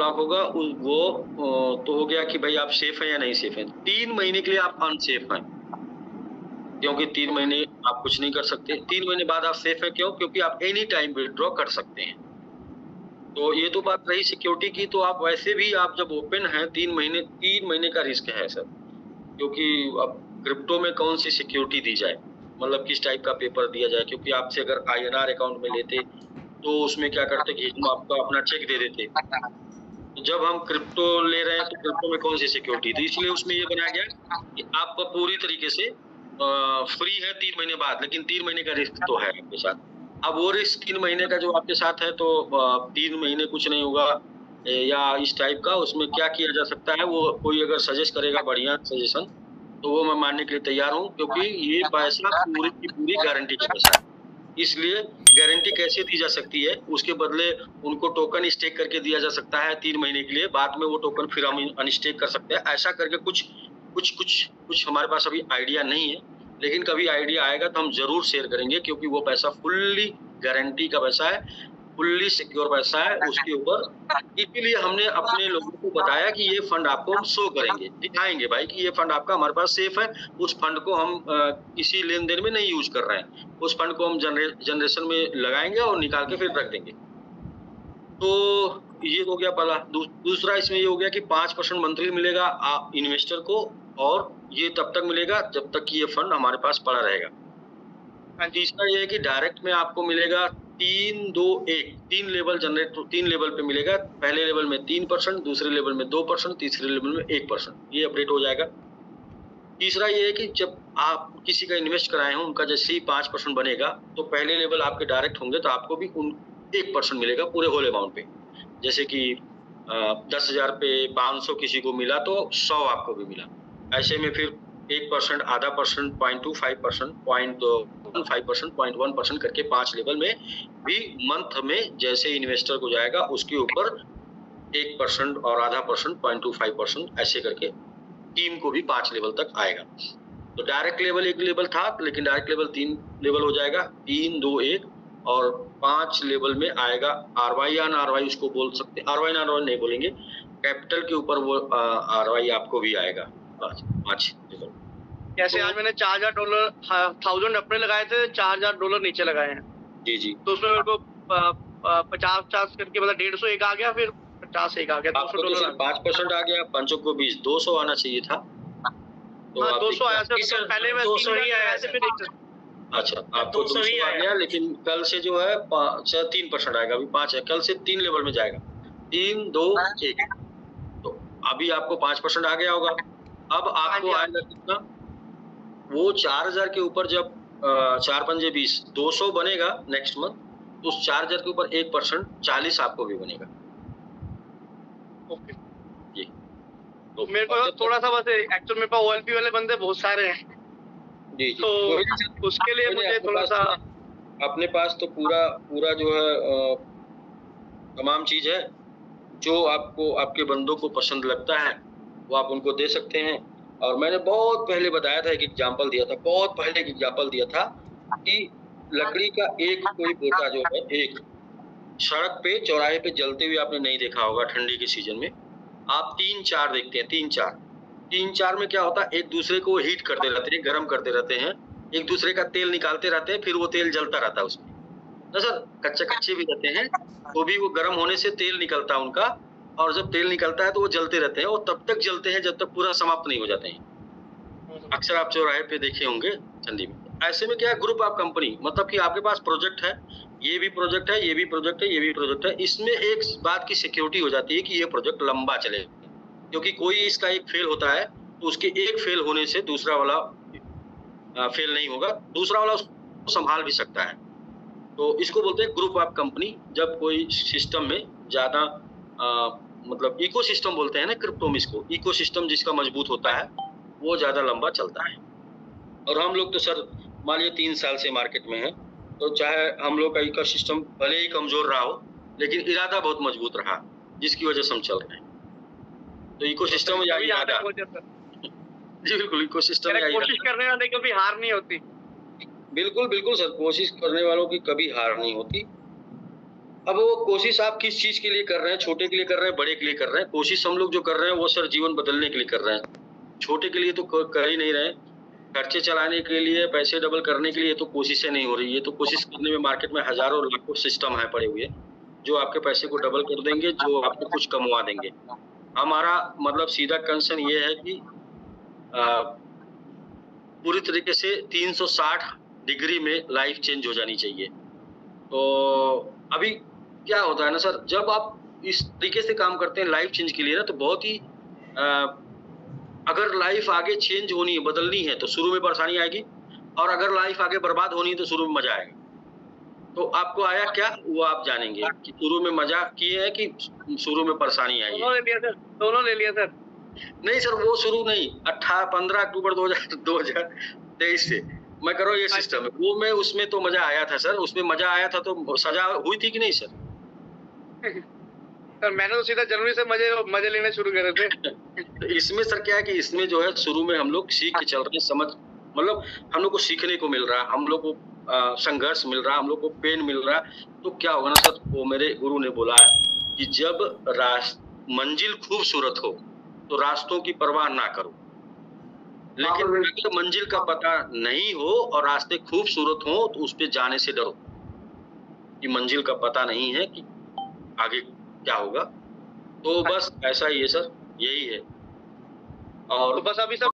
Block होगा वो तो हो गया कि भाई आप सेफ हैं या नहीं सेफ हैं। 3 महीने के लिए आप अनसेफ हैं, क्योंकि 3 महीने आप कुछ नहीं कर सकते। 3 महीने बाद आप सेफ हैं, क्यों? क्योंकि आप एनी टाइम विथड्रॉ कर सकते हैं। तो ये तो बात रही सिक्योरिटी की। तो आप वैसे भी आप जब ओपन हैं 3 महीने का रिस्क है सर, क्योंकि अब क्रिप्टो में कौन सी सिक्योरिटी दी जाए, मतलब किस टाइप का पेपर दिया जाए, क्योंकि आपसे अगर INR अकाउंट में लेते तो उसमें क्या करते कि हम आपको अपना चेक दे देते। तो जब हम क्रिप्टो ले रहे हैं तो क्रिप्टो में कौन सी सिक्योरिटी, तो इसलिए उसमें ये बनाया गया कि आप पूरी तरीके से फ्री है 3 महीने बाद, लेकिन 3 महीने का रिस्क तो है आपके साथ। अब वो रिस्क 3 महीने का जो आपके साथ है, तो 3 महीने कुछ नहीं होगा या इस टाइप का, उसमें क्या किया जा सकता है, वो कोई अगर सजेस्ट करेगा बढ़िया सजेशन तो वो मैं मानने के लिए तैयार हूँ, क्योंकि ये पैसा पूरी की पूरी गारंटी का पैसा है। इसलिए गारंटी कैसे दी जा सकती है, उसके बदले उनको टोकन स्टेक करके दिया जा सकता है 3 महीने के लिए, बाद में वो टोकन फिर हम अनस्टेक कर सकते हैं। ऐसा करके कुछ हमारे पास अभी आइडिया नहीं है, लेकिन कभी आइडिया आएगा तो हम जरूर शेयर करेंगे, क्योंकि वो पैसा फुल्ली गारंटी का पैसा है, फुल्ली सिक्योर पैसा है उसके ऊपर। इसीलिए हमने अपने लोगों को बताया कि ये फंड आपको हम शो करेंगे, दिखाएंगे भाई कि ये फंड आपका हमारे पास सेफ है। उस फंड को हम किसी लेन देन में नहीं यूज कर रहे हैं, उस फंड को हम जनरेशन में लगाएंगे और निकाल के फिर रख देंगे। तो ये हो गया पहला। दूसरा इसमें ये हो गया कि 5% मंथली मिलेगा इन्वेस्टर को, और ये तब तक मिलेगा जब तक कि ये फंड हमारे पास पड़ा रहेगा। तीसरा ये है कि डायरेक्ट में आपको मिलेगा 3-2-1 3 लेवल जनरेट, 3 लेवल पे मिलेगा। पहले लेवल में 3%, दूसरे लेवल में 2%, तीसरे लेवल में 1%, ये अपडेट हो जाएगा। तीसरा ये है कि जब आप किसी का इन्वेस्ट कराए हो, उनका जैसे ही 5% बनेगा तो पहले लेवल आपके डायरेक्ट होंगे तो आपको भी 1% मिलेगा पूरे होल अमाउंट पे। जैसे कि 10,000 पे 500 किसी को मिला तो 100 आपको भी मिला। ऐसे में फिर 1%, आधा परसेंट, 0.25%, 0.15%, 0.1% करके 5 लेवल में भी मंथ में जैसे इन्वेस्टर को जाएगा उसके ऊपर 1% और आधा परसेंट, 0.25% ऐसे करके टीम को भी 5 लेवल तक आएगा। तो डायरेक्ट लेवल 1 लेवल था, लेकिन डायरेक्ट लेवल 3 लेवल हो जाएगा, 3, 2, 1 और 5 लेवल में आएगा RY ऑन RY उसको बोल सकते हैं। RY ऑन RY नहीं बोलेंगे, कैपिटल के ऊपर वो RY आपको भी आएगा 5 लेवल। जैसे आज मैंने $4,000 1000 अपने लगाए थे, $4,000 नीचे लगाए हैं। जी जी। तो उसमें मेरे को 50 करके मतलब 150 एक आ गया, फिर 50 एक आ गया, $200 5% आ गया, 5 को 20, 200 आना चाहिए था। तो 200 आया सर, पहले मैं 200 ही आया था, फिर अच्छा आपको 200 आ गया, लेकिन कल से जो है 3% आएगा, अभी 5 है, कल से 3 लेवल में जाएगा, 3, 2, 1। तो अभी आपको 5% आ गया होगा। अब आपको आएगा कितना, वो 4,000 के ऊपर जब 4 पंजे 20, 200 बनेगा नेक्स्ट मंथ, तो उस 4,000 के ऊपर 1% 40 आपको भी बनेगा। ओके जी। तो मेरे को थोड़ा सा बस एक्चुअल मेरे पास OLP वाले बंदे बहुत सारे हैं जी जी। तो उसके लिए मुझे थोड़ा सा अपने पास तो पूरा जो है तमाम चीज है, जो आपको आपके बंदों को पसंद लगता है वो आप उनको दे सकते हैं। और मैंने बहुत पहले बताया था, एक एग्जांपल दिया था, बहुत पहले एक एग्जांपल दिया था कि लकड़ी का एक कोई बोटा जो है, एक सड़क पे चौराहे पे जलते हुए आपने नहीं देखा होगा ठंडी के सीजन में। आप 3-4 देखते हैं, 3-4 में क्या होता है, एक दूसरे को हीट करते रहते हैं, गर्म करते रहते हैं, एक दूसरे का तेल निकालते रहते हैं, फिर वो तेल जलता रहता है उसमें ना सर। कच्चे भी रहते हैं तो भी वो गर्म होने से तेल निकलता है उनका, और जब तेल निकलता है तो वो जलते रहते हैं, और तब तक जलते हैं जब तक पूरा समाप्त नहीं हो जाते हैं। अक्सर आप चौराहे पे देखे होंगे चंडी में। ऐसे में क्या है, ग्रुप ऑफ कंपनी, मतलब कि आपके पास प्रोजेक्ट है, ये भी प्रोजेक्ट है, ये भी प्रोजेक्ट है, ये भी प्रोजेक्ट है, इसमें एक बात की सिक्योरिटी हो जाती है कि ये प्रोजेक्ट लंबा चलेगा, क्योंकि कोई इसका एक फेल होता है तो उसके एक फेल होने से दूसरा वाला फेल नहीं होगा, दूसरा वाला उसको संभाल भी सकता है। तो इसको बोलते हैं ग्रुप ऑफ कंपनी। जब कोई सिस्टम में ज्यादा मतलब इकोसिस्टम बोलते हैं ना क्रिप्टो में, इसको इकोसिस्टम जिसका मजबूत होता है वो ज्यादा लंबा चलता है। और हम लोग तो सर मान लीजिए 3 साल से मार्केट में हैं, तो चाहे हम लोग का इकोसिस्टम भले ही कमजोर रहा हो, लेकिन इरादा बहुत मजबूत रहा, जिसकी वजह से हम चल रहे हैं। तो इकोसिस्टम या इरादा जी बिल्कुल, इकोसिस्टम या कोशिश करने वाले कभी हार नहीं होती। बिल्कुल बिल्कुल सर, कोशिश करने वालों की कभी हार नहीं होती। अब वो कोशिश आप किस चीज के लिए कर रहे हैं, छोटे के लिए कर रहे हैं, बड़े के लिए कर रहे हैं। कोशिश हम लोग जो कर रहे हैं वो सर जीवन बदलने के लिए कर रहे हैं। छोटे के लिए तो कर ही नहीं रहे हैं। खर्चे चलाने के लिए, पैसे डबल करने के लिए तो कोशिशें नहीं हो रही। ये तो कोशिश करने में मार्केट में हजारों लाखों सिस्टम है पड़े हुए, जो आपके पैसे को डबल कर देंगे, जो आपको कुछ कमवा देंगे। हमारा मतलब सीधा कंसर्न ये है कि पूरी तरीके से 360 डिग्री में लाइफ चेंज हो जानी चाहिए। तो अभी क्या होता है ना सर, जब आप इस तरीके से काम करते हैं लाइफ चेंज के लिए ना, तो बहुत ही अगर लाइफ आगे चेंज होनी है, बदलनी है, तो शुरू में परेशानी आएगी, और अगर लाइफ आगे बर्बाद होनी है तो शुरू में मजा आएगा। तो आपको आया क्या वो आप जानेंगे कि शुरू में मजा किए हैं कि शुरू में परेशानी आई दोनों है। ले लिया सर, दोनों ले लिया सर। नहीं सर, वो शुरू नहीं, 15 अक्टूबर 2023 से मैं कर रहा हूँ ये सिस्टम है। वो मैं उसमें तो मजा आया था सर, उसमें मजा आया था तो सजा हुई थी कि नहीं सर? सर मैंने तो सीधा जनवरी से मजे लेने शुरू करे थे। तो इसमें सर क्या है कि इसमें जो है शुरू में हम लोग सीख के चल रहे हैं, समझ मतलब हम लोग को सीखने को मिल रहा है, हम लोग को संघर्ष मिल रहा है, हम लोग को पेन मिल रहा है। तो क्या होगा ना सर, वो मेरे गुरु ने बोला है कि जब मंजिल खूबसूरत हो तो रास्तों की परवाह ना करो, लेकिन अगर मंजिल का पता नहीं हो और रास्ते खूबसूरत हो तो उस पे जाने से डरो, कि मंजिल का पता नहीं है कि आगे क्या होगा। तो बस ऐसा ही है सर, यही है। और तो बस अभी सब